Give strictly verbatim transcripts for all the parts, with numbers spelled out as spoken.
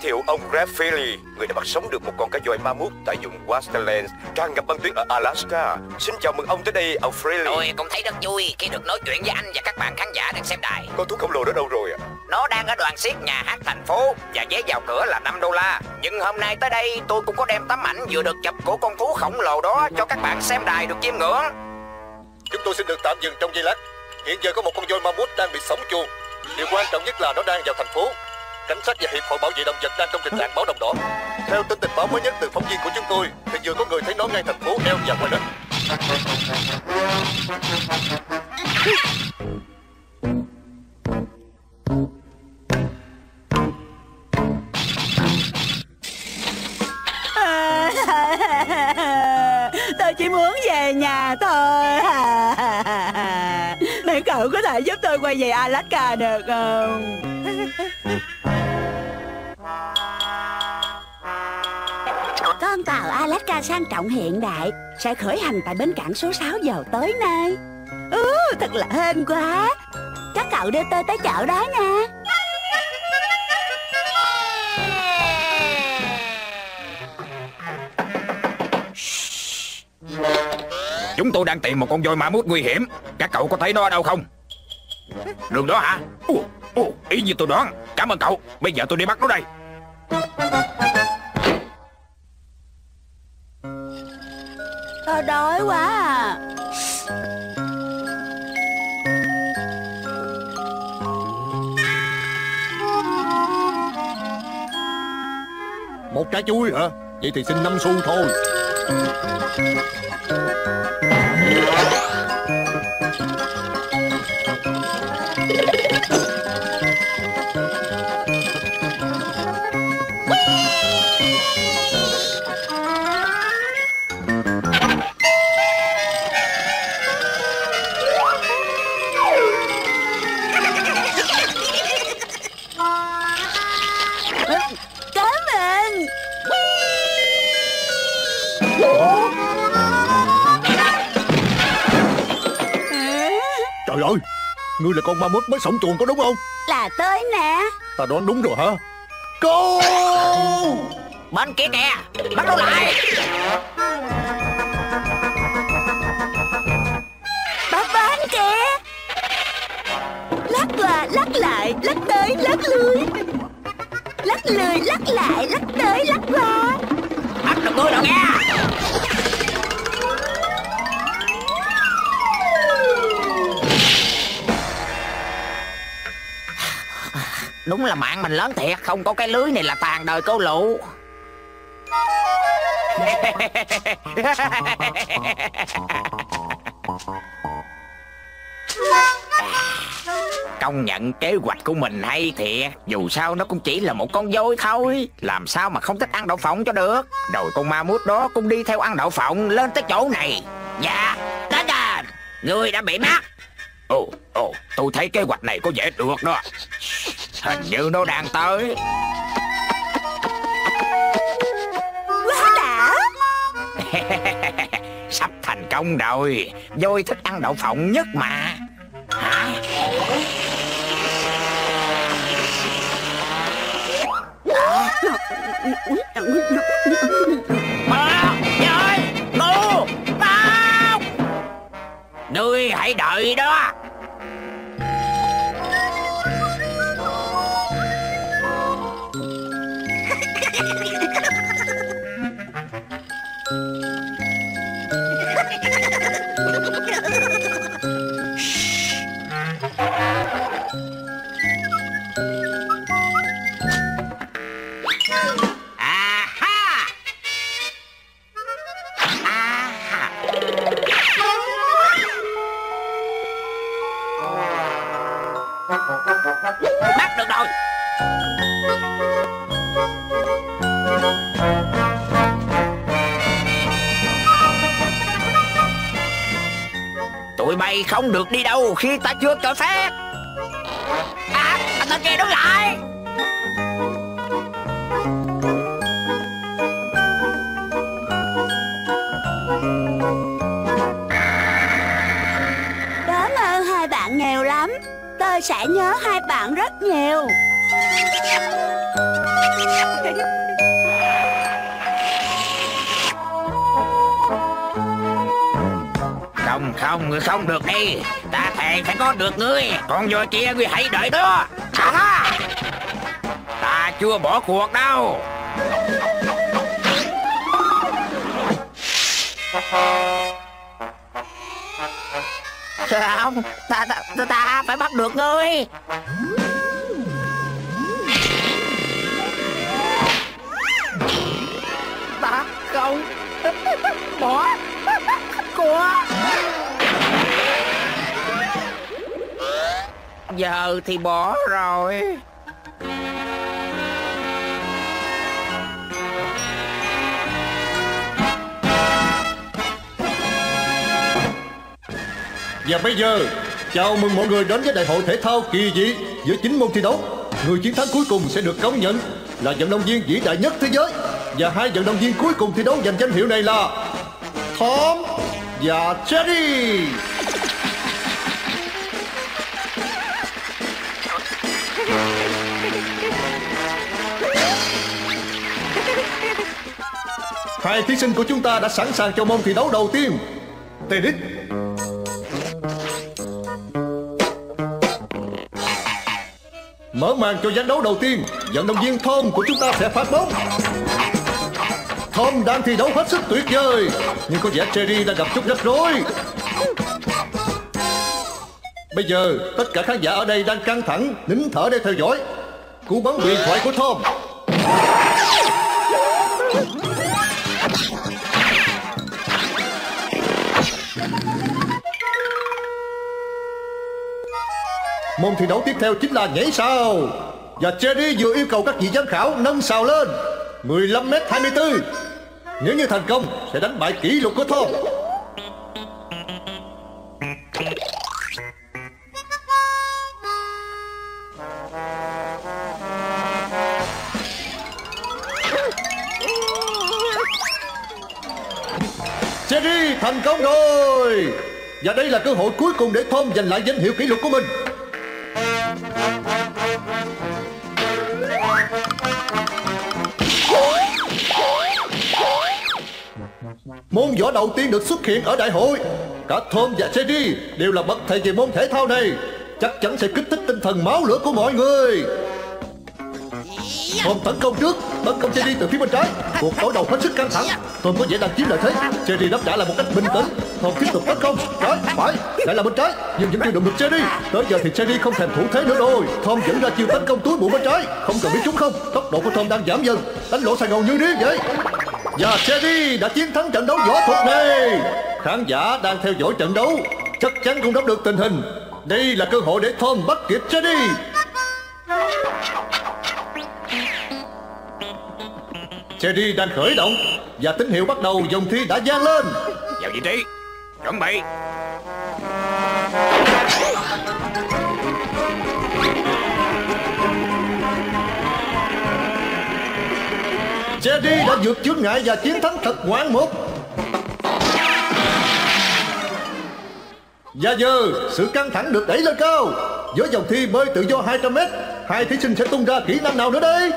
thiệu ông Greg Feely, người đã bắt sống được một con cá voi ma mút tại vùng Wastelands tràn ngập băng tuyết ở Alaska. Xin chào mừng ông tới đây, ông Feely. Tôi cũng thấy rất vui khi được nói chuyện với anh và các bạn khán giả đang xem đài. Con thú khổng lồ đó đâu rồi ạ? Nó đang ở đoàn xiếc nhà hát thành phố và vé vào cửa là năm đô la. Nhưng hôm nay tới đây tôi cũng có đem tấm ảnh vừa được chụp của con thú khổng lồ đó cho các bạn xem đài được chiêm ngưỡng. Chúng tôi xin được tạm dừng trong giây lát. Hiện giờ có một con voi ma mút đang bị sống chuồng. Điều quan trọng nhất là nó đang vào thành phố. Cảnh sát và hiệp hội bảo vệ động vật đang trong tình trạng báo động đỏ. Theo tin tình báo mới nhất từ phóng viên của chúng tôi thì vừa có người thấy nó ngay thành phố eo và ngoài đất. Tôi chỉ muốn về nhà thôi. Mấy cậu có thể giúp tôi quay về Alaska được không? Con tàu Alaska sang trọng hiện đại sẽ khởi hành tại bến cảng số sáu giờ tối nay. Ừ, thật là hên quá. Các cậu đưa tôi tới chợ đó nha. Chúng tôi đang tìm một con voi ma mút nguy hiểm. Các cậu có thấy nó ở đâu không? Đường đó hả? Ồ, ồ, ý như tôi đoán. Cảm ơn cậu. Bây giờ tôi đi bắt nó đây. Tôi đói quá à. Một trái chuối hả? Vậy thì xin năm xu thôi. Trời ơi, ngươi là con ma mút mới sống chuồng có đúng không? Là tới nè. Ta đoán đúng rồi hả? Cô! Bên kia kìa, bắt nó lại. Bắt bên kìa. Lắc qua, lắc lại, lắc tới, lắc lui. Lắc lười, lắc lại, lắc tới, lắc qua. Bắt được tôi rồi nha. Đúng là mạng mình lớn thiệt. Không có cái lưới này là tàn đời cô lụ. Công nhận kế hoạch của mình hay thiệt. Dù sao nó cũng chỉ là một con voi thôi. Làm sao mà không thích ăn đậu phộng cho được. Rồi con ma mút đó cũng đi theo ăn đậu phộng lên tới chỗ này. Dạ, đến rồi. Người đã bị bắt. Ồ, ồ, tôi thấy kế hoạch này có vẻ được đó. Hình như nó đang tới. Quá đã. Sắp thành công rồi. Voi thích ăn đậu phộng nhất mà. Hả? Mà, voi, ngu, tao. Ngươi hãy đợi đó. Bắt được rồi. Tụi bay không được đi đâu khi ta chưa cho phép. À, tên kia đứng lại. Cảm ơn hai bạn nhiều lắm. Tôi sẽ nhớ hai bạn rất nhiều. Không không, ngươi không được đi. Ta thề phải có được ngươi. Con voi kia ngươi hãy đợi đó. À, ta chưa bỏ cuộc đâu. Không, ta, ta, ta, ta phải bắt được ngươi. Ta không bỏ của. Giờ thì bỏ rồi. Và bây giờ, chào mừng mọi người đến với đại hội thể thao kỳ dị giữa chín môn thi đấu. Người chiến thắng cuối cùng sẽ được công nhận là vận động viên vĩ đại nhất thế giới. Và hai vận động viên cuối cùng thi đấu giành danh hiệu này là Tom và Jerry. Hai thí sinh của chúng ta đã sẵn sàng cho môn thi đấu đầu tiên. Tennis. Mở màn cho ván đấu đầu tiên, vận động viên Tom của chúng ta sẽ phát bóng. Tom đang thi đấu hết sức tuyệt vời, nhưng có vẻ Jerry đang gặp chút rắc rối. Bây giờ tất cả khán giả ở đây đang căng thẳng, nín thở để theo dõi cú bắn huyền thoại của Tom. Môn thi đấu tiếp theo chính là nhảy sào. Và Jerry vừa yêu cầu các vị giám khảo nâng sào lên mười lăm mét hai mươi tư. Nếu như thành công sẽ đánh bại kỷ lục của Tom. Jerry thành công rồi. Và đây là cơ hội cuối cùng để Tom giành lại danh hiệu kỷ lục của mình. Môn võ đầu tiên được xuất hiện ở đại hội. Cả Tom và Jerry đều là bậc thầy về môn thể thao này, chắc chắn sẽ kích thích tinh thần máu lửa của mọi người. Tom tấn công trước, tấn công Jerry từ phía bên trái. Cuộc đối đầu hết sức căng thẳng. Tom có vẻ đang chiếm lợi thế. Jerry đáp trả lại một cách bình tĩnh. Tom tiếp tục tấn công, trái, phải, lại là bên trái, nhưng vẫn chưa đụng được Jerry. Tới giờ thì Jerry không thèm thủ thế nữa rồi. Tom dẫn ra chiêu tấn công túi bụng bên trái. Không cần biết trúng không, tốc độ của Tom đang giảm dần, đánh lỗ sài ngầu như điên vậy. Và Jerry đã chiến thắng trận đấu võ thuật này. Khán giả đang theo dõi trận đấu chắc chắn cũng nắm được tình hình. Đây là cơ hội để Tom bắt kịp Jerry. Jerry đang khởi động và tín hiệu bắt đầu vòng thi đã vang lên. Vào vị trí, chuẩn bị. Jerry đã vượt chướng ngại và chiến thắng thật ngoạn mục. Và giờ sự căng thẳng được đẩy lên cao. Với vòng thi bơi tự do hai trăm mét, hai thí sinh sẽ tung ra kỹ năng nào nữa đây?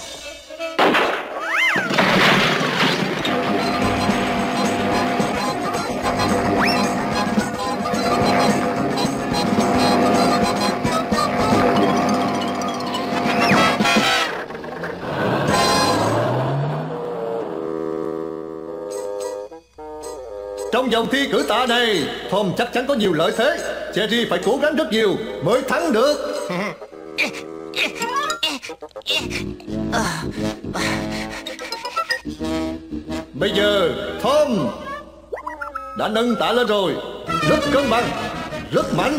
Trong vòng thi cử tạ này, Tom chắc chắn có nhiều lợi thế. Jerry phải cố gắng rất nhiều mới thắng được. Bây giờ Tom đã nâng tạ lên rồi. Rất cân bằng, rất mạnh.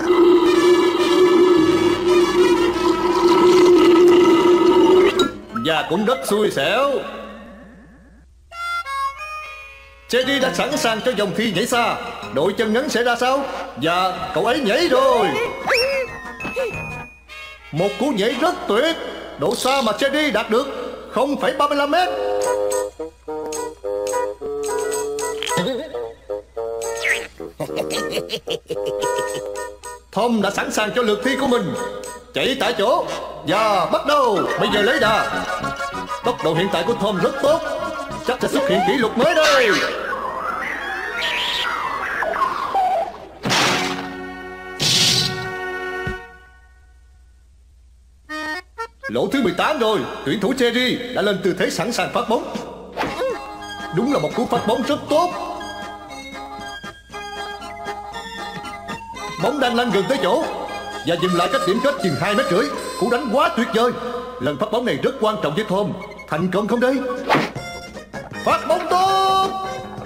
Và cũng rất xui xẻo. Jerry đã sẵn sàng cho vòng thi nhảy xa. Đội chân ngắn sẽ ra sao? Và cậu ấy nhảy rồi. Một cú nhảy rất tuyệt. Độ xa mà Jerry đạt được không phẩy ba mươi lăm mét. Tom đã sẵn sàng cho lượt thi của mình. Chạy tại chỗ và bắt đầu. Bây giờ lấy đà. Tốc độ hiện tại của Tom rất tốt, chắc sẽ xuất hiện kỷ lục mới đây. Lỗ thứ mười tám rồi, tuyển thủ Cherry đã lên tư thế sẵn sàng phát bóng. Đúng là một cú phát bóng rất tốt. Bóng đang lăn gần tới chỗ và dừng lại cách điểm kết chừng hai mét rưỡi. Cú đánh quá tuyệt vời. Lần phát bóng này rất quan trọng với Tom. Thành công không đây? Phát bóng tốt.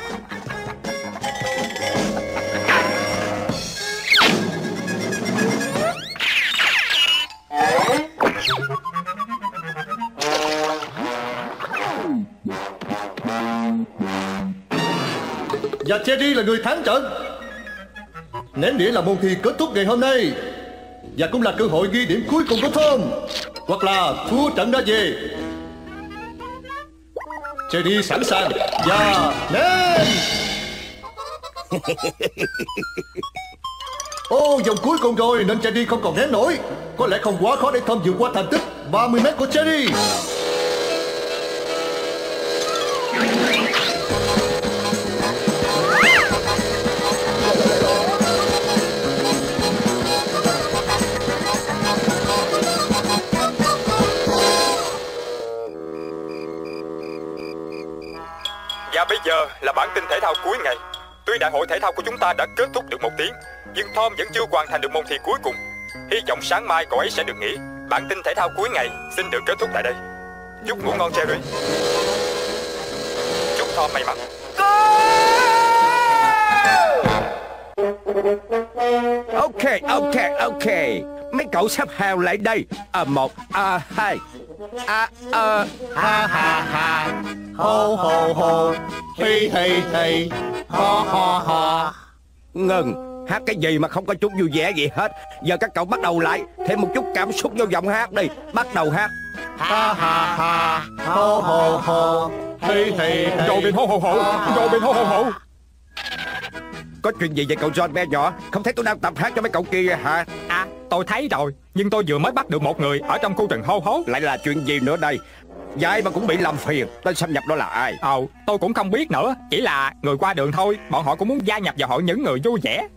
Và Cherry là người thắng trận. Ném đĩa là môn thi kết thúc ngày hôm nay, và cũng là cơ hội ghi điểm cuối cùng của Tom, hoặc là thua trận đã về. Cherry sẵn sàng và ném. Ô, vòng cuối cùng rồi nên Cherry không còn ném nổi. Có lẽ không quá khó để Tom vượt qua thành tích ba mươi mét của Cherry. Và bây giờ là bản tin thể thao cuối ngày. Tuy đại hội thể thao của chúng ta đã kết thúc được một tiếng, nhưng Tom vẫn chưa hoàn thành được môn thi cuối cùng. Hy vọng sáng mai cậu ấy sẽ được nghỉ. Bản tin thể thao cuối ngày xin được kết thúc tại đây. Chúc ngủ ngon Cherry. Chúc Tom may mắn. Ok, ok, ok. Mấy cậu sắp hào lại đây. À một, à hai. À, ờ, Ha ha ha, hô hô hô, hi hi hi, ho ho ho. ngừng. Hát cái gì mà không có chút vui vẻ gì hết. Giờ các cậu bắt đầu lại. Thêm một chút cảm xúc vô giọng hát đi. Bắt đầu hát. Ha ha ha, hô hô hô, hi hi hi. Robin hô hô hô, Robin hô hô hô. Có chuyện gì vậy cậu John bé nhỏ? Không thấy tôi đang tập hát cho mấy cậu kia hả? À, tôi thấy rồi. Nhưng tôi vừa mới bắt được một người ở trong khu rừng hô hố. Lại là chuyện gì nữa đây? Và ai mà cũng bị làm phiền. Tên xâm nhập đó là ai? Ồ, tôi cũng không biết nữa. Chỉ là người qua đường thôi. Bọn họ cũng muốn gia nhập vào hội những người vui vẻ.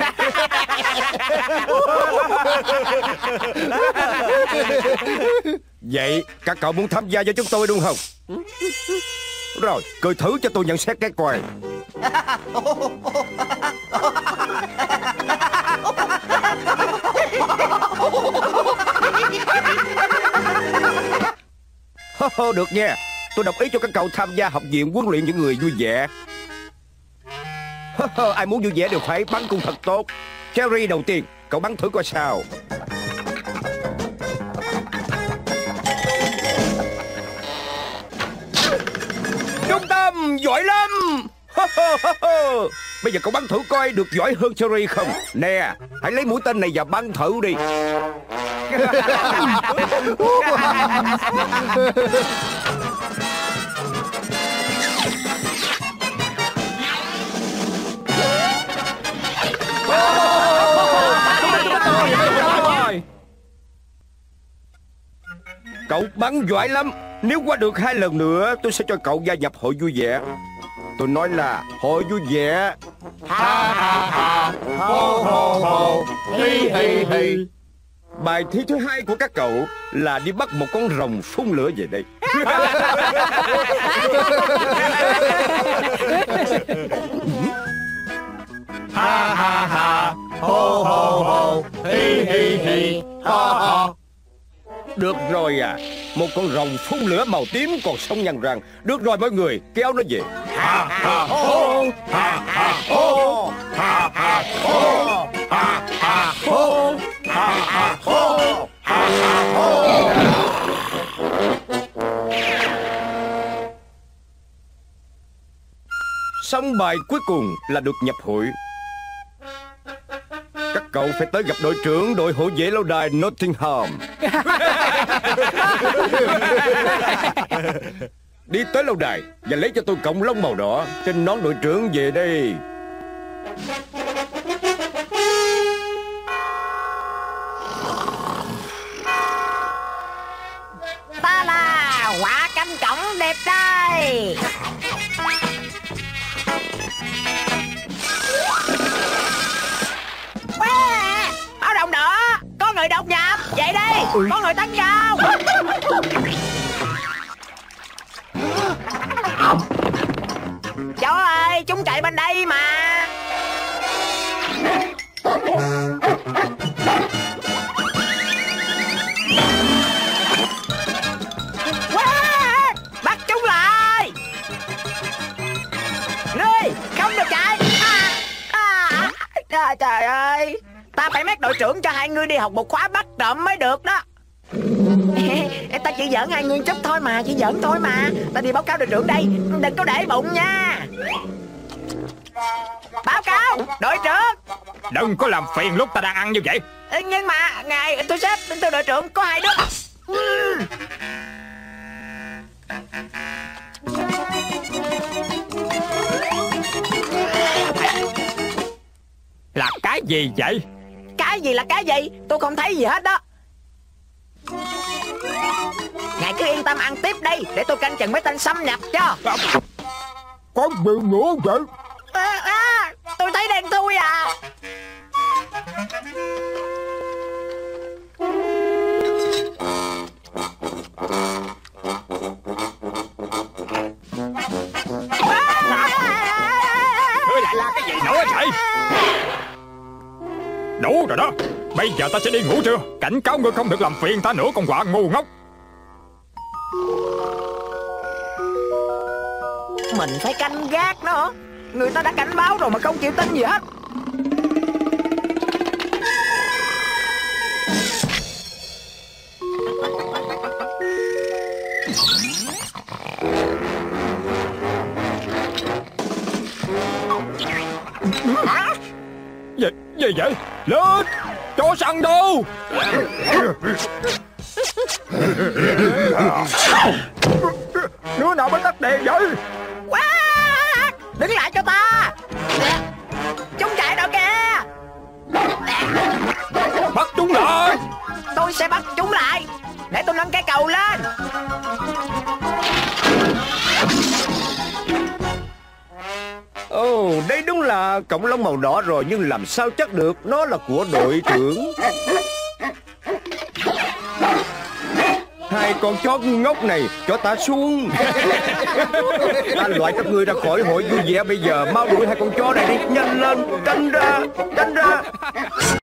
Vậy các cậu muốn tham gia với chúng tôi đúng không? Rồi, cười thử cho tôi nhận xét cái coi. Được nha. Tôi đồng ý cho các cậu tham gia học viện huấn luyện những người vui vẻ. Ai muốn vui vẻ đều phải bắn cung thật tốt. Cherry đầu tiên, cậu bắn thử coi sao. Trung tâm, giỏi lắm. Bây giờ cậu bắn thử coi được giỏi hơn Cherry không. Nè, hãy lấy mũi tên này và bắn thử đi. Cậu bắn giỏi lắm. Nếu qua được hai lần nữa tôi sẽ cho cậu gia nhập hội vui vẻ. Tôi nói là hội vui vẻ. Ha ha ha, hô hô hô, hi hi hi. Bài thi thứ hai của các cậu là đi bắt một con rồng phun lửa về đây. Ha ha ha, hô hô hô, hi hi hi, ho ho. Được rồi à, một con rồng phun lửa màu tím còn sống nhăn răng. Được rồi mọi người, kéo nó về. Ha ha hô, ha ha hô, ha ha hô, ha ha hô, ha ha hô, ha ha hô. Xong bài cuối cùng là được nhập hội. Các cậu phải tới gặp đội trưởng đội hộ vệ lâu đài Nottingham. Đi tới lâu đài và lấy cho tôi cọng lông màu đỏ trên nón đội trưởng về đây. Ta là quả cánh đẹp đây. Wow, báo động đỏ, có người đột nhập. Vậy đi, ui, có người tấn công. Chó ơi, chúng chạy bên đây mà. Wow, bắt chúng lại. Ngươi không được chạy. À, à, à, trời ơi, ta phải mét đội trưởng cho hai ngươi đi học một khóa bắt trộm mới được đó. Ta chỉ giỡn hai ngươi chút thôi mà, chỉ giỡn thôi mà. Ta đi báo cáo đội trưởng đây, đừng có để bụng nha. Báo cáo đội trưởng. Đừng có làm phiền lúc ta đang ăn như vậy. Nhưng mà ngài, tôi sếp, tôi đội trưởng có hai đứa. Là cái gì vậy? Cái gì là cái gì? Tôi không thấy gì hết đó. Ngài cứ yên tâm ăn tiếp đi, để tôi canh chừng mấy tên xâm nhập cho. Con bị nữa vậy? À, à, tôi thấy đen thui à. Ngươi lại la cái gì nữa vậy? Đủ rồi đó. Bây giờ ta sẽ đi ngủ trưa. Cảnh cáo ngươi không được làm phiền ta nữa, con quạ ngu ngốc. Mình phải canh gác nó. Người ta đã cảnh báo rồi mà không chịu tin gì hết. Hả? Gì, gì vậy? Lên! Chó săn đâu? Đứa nào mới tắt đèn vậy? Quá! Đứng lại cho ta! Chúng chạy đâu kìa! Bắt chúng lại! Tôi sẽ bắt chúng lại. Để tôi nâng cái cầu lên. Ồ, đây đúng là cọng lông màu đỏ rồi, nhưng làm sao chắc được nó là của đội trưởng. Hai con chó ngu ngốc này, cho ta xuống. Ta loại các ngươi ra khỏi hội vui vẻ bây giờ. Mau đuổi hai con chó này đi, nhanh lên, canh ra.